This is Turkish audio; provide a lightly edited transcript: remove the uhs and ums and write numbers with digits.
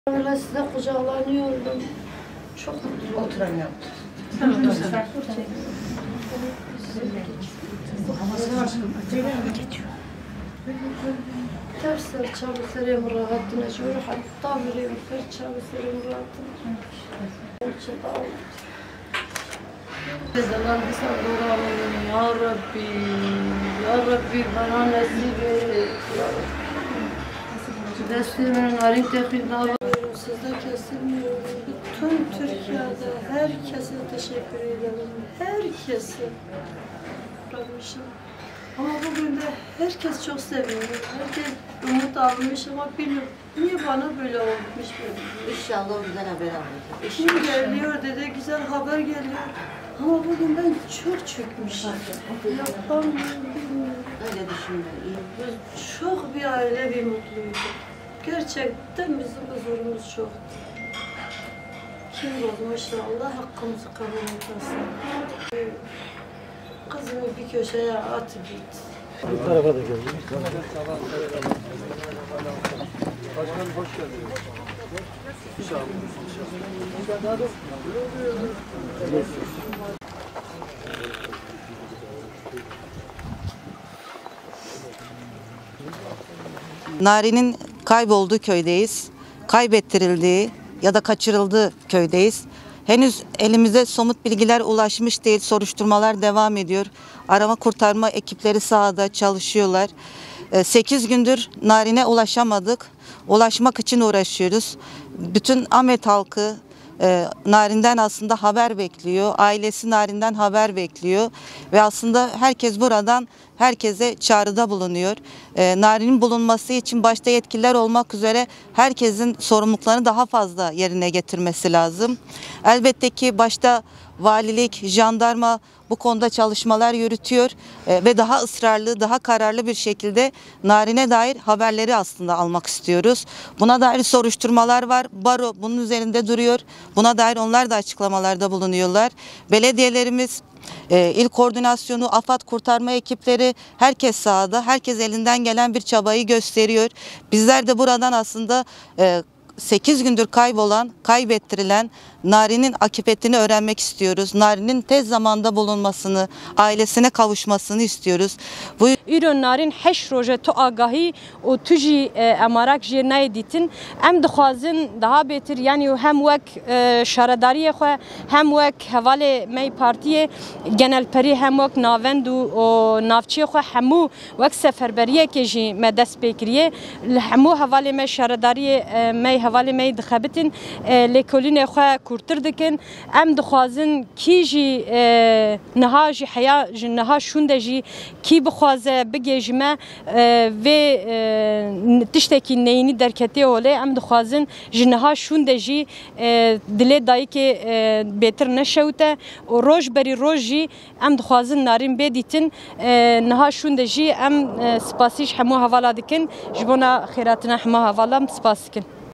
Öyle size kucaklanıyordum. Çok mutlu. Oturan yaptı. Terser çalışırım rahatına. Şöyle hatta veriyorum. Çalışırım rahatına. Zezalan bir sabır alalım. Ya Rabbi. Ya Rabbi bana nasip et. Derslerin narin tekniğini alıyorum. Sizde kesilmiyorum. Bütün Türkiye'de herkese teşekkür ederim. Herkese. Bırakmışım. Ama bugün de herkes çok seviyor. Herkes umut almış ama bilmiyorum. Niye bana böyle olmuş böyle? İnşallah o güzel haber alacak. Şimdi geliyor dedi, güzel haber geliyor. Ama bugün ben çok çökmüşüm. Yapamıyorum, bilmiyorum. Öyle düşünme. Biz çok bir aile, bir mutluyduk. Gerçekten bizim huzurumuz çoktu. Kim bozmuş Allah hakkımızı kabul etmesin. Kızımı bir köşeye atıp git. Bu tarafa da geldim. Başkanım hoş geldiniz. İnşallah. Nari'nin kaybolduğu köydeyiz. Kaybettirildiği ya da kaçırıldığı köydeyiz. Henüz elimize somut bilgiler ulaşmış değil. Soruşturmalar devam ediyor. Arama kurtarma ekipleri sahada çalışıyorlar. 8 gündür Narin'e ulaşamadık. Ulaşmak için uğraşıyoruz. Bütün Ahmet halkı Narin'den aslında haber bekliyor. Ailesi Narin'den haber bekliyor. Ve aslında herkes buradan herkese çağrıda bulunuyor. Narin'in bulunması için başta yetkililer olmak üzere herkesin sorumluluklarını daha fazla yerine getirmesi lazım. Elbette ki başta valilik, jandarma bu konuda çalışmalar yürütüyor ve daha ısrarlı, daha kararlı bir şekilde Narin'e dair haberleri aslında almak istiyoruz. Buna dair soruşturmalar var. Baro bunun üzerinde duruyor. Buna dair onlar da açıklamalarda bulunuyorlar. Belediyelerimiz, İl koordinasyonu, AFAD kurtarma ekipleri, herkes sahada, herkes elinden gelen bir çabayı gösteriyor. Bizler de buradan aslında 8 gündür kaybolan, kaybettirilen Narin'in akıbetini öğrenmek istiyoruz. Narin'in tez zamanda bulunmasını, ailesine kavuşmasını istiyoruz. Bu İran Narin 8 roje tu agahi o tuji emarak jirnay ditin em dixwazin daha betir yani hem wek şaradariye xwe hem wek hevale mey partiye genel peri hem wek navend o navçiye xwe hemû wek seferberiye ke jî me dest pê kiriye hemû hevale me şaradariye mey hevale mey dixebitin lêkolînê xwe kurtir dikin em dixwazin kî jî niha jî heya ji niha şûnde jî kî bixwaze bigêjime vê tiştekî neyînî derketê ole em dixwazin ji niha şûnde jî dilê dayîkê bêtir neşewte û roj berî roj jî em dixwazin Narin bêdîtin niha şûnde jî em spasî ji hemû hevala dikin ji bona xêratina hema hevalan spas dikin.